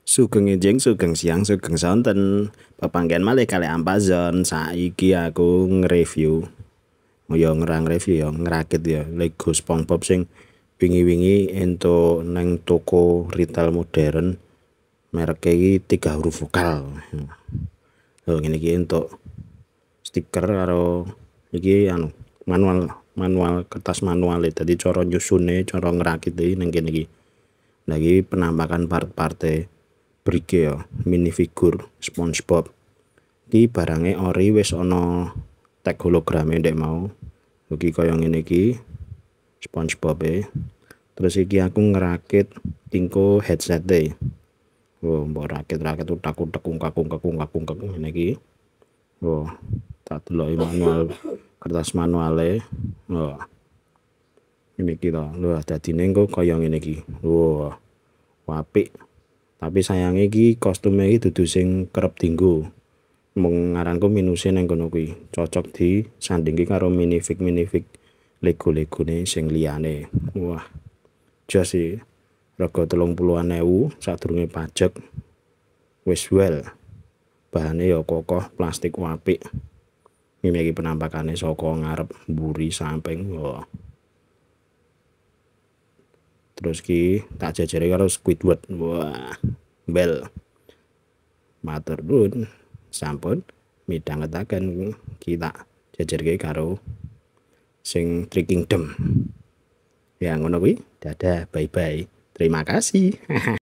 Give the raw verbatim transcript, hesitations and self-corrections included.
Sugeng enjing, sugeng siang, sugeng sonten. Pepanggen malih kalih Amazon. Saiki aku nge-review. Ya ngerang review ya, ngerakit ya Lego SpongeBob sing wingi-wingi entuk nang toko retail modern. Merek iki tiga huruf vokal. Lho ngene iki entuk stiker karo iki anu manual manual kertas manual. Dadi cara nyusune, cara ngerakite ning kene iki. Nah iki penampakan part-parte brike ya, minifigur SpongeBob. Iki barange ori wis ana tag holograme ndek mau. Iki kaya ngene iki SpongeBob e. Terus iki aku ngerakit tingko headset e. Oh, mbok rakit-rakit utak-utak ungkak-ungkak-ungkak-ungkak ngene iki. Oh, tak deloki manual kertas manuale. Oh. Ini iki to. Lho dadine engko kaya ngene iki. Wah. Apik. Tapi sayangnya iki kostume iki dudu sing kerep dinggo. Mung ngaranku minuse nang kono kuwi. Cocok di sandingke karo minifig minifig Lego-legone sing liyane. Wah. Jos sih. Rega telung puluhan ewu sadurunge pajak. Wis well. Bahane ya kokoh, plastik apik. Ini iki penampakane saka ngarep, mburi, samping. Wah. Terus ki tak jajare karo Squidward. Wah. Bel. Matur nuwun. Sampun midhangetaken kita jajarke karo sing Three Kingdom. Ya ngono kuwi. Dadah, bye bye. Terima kasih.